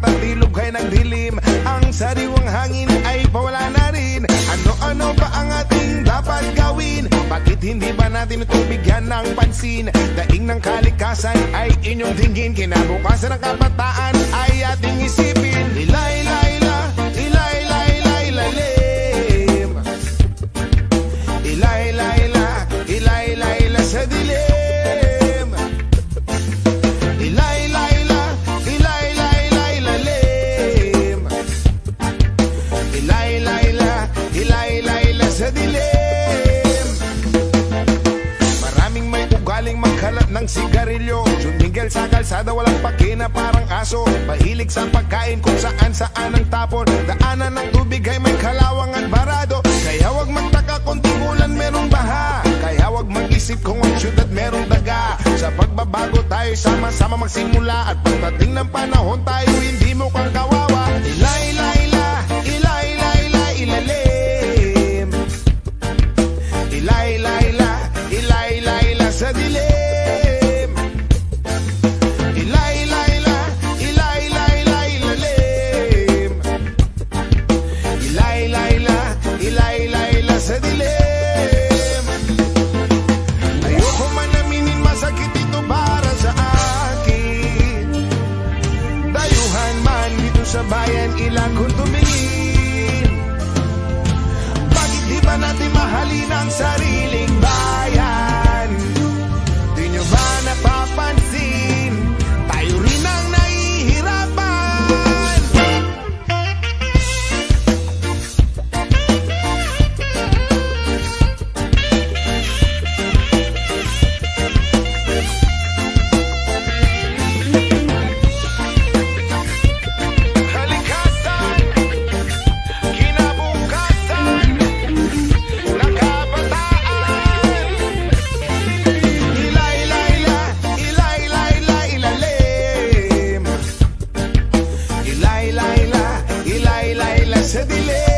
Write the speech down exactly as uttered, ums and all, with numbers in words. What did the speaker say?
at ilog ay nagdilim. Ang sariwang hangin ay pawala na rin. Ano-ano ba ang ating dapat gawin? Bakit hindi ba natin ito bigyan ng pansin? Daing ng kalikasan ay inyong tingin. Kinabukasan ng kabataan ay ating isipin. Ilay, ilay, ilay, ilay, ilay, ilay, ilalim. Ilay, ilay, ilay, ilay, ilay, ilay sa dilim. Ilay, ilay, ilay, ilay, ilay, ilay, ilalim. Ilay, ilay, ilay, ilay, ilay, ilay sa dilim. Maraming may ugaling magkalat ng sigarilyo. Jumigel sa kalsada, walang pakina parang aso. Mahilig sa pagkain kung saan saan ang tapon. Daanan ng tubig ay may kalawang at barado. Kaya wag magtaka kung tigulan merong baha. Kaya wag mag-isip kung ang syudad merong daga. Sa pagbabago tayo sama-sama magsimula. At pagdating ng panahon tayo hindi mo kang kawawa. Ilay, ilay, ilay, ilay, ilay, ilay, ilalim. Ilay, ilay, ilay, ilay, ilay, ilay sa dilim. Ilay, ilay, ilay, ilay, ilay, ilay, ilalim. Ilay, ilay, ilay, ilay, ilay, ilay sa dilim. Ayoko man aminin, masakit ito para sa akin. Dayuhan man dito sa bayan, ilang kung tumingin. Bakit di ba natin mahalin ang sariling bayan? Di nyo ba napapansin? Tayo rin ang nahihirapan. Kalikasan, kinabukasan ng kabataan. Ilay, ilay, ilay, ilay, ilay, ilay, ilalim. Ilay, ilay, ilay, ilay, ilay, ilay sa dilim.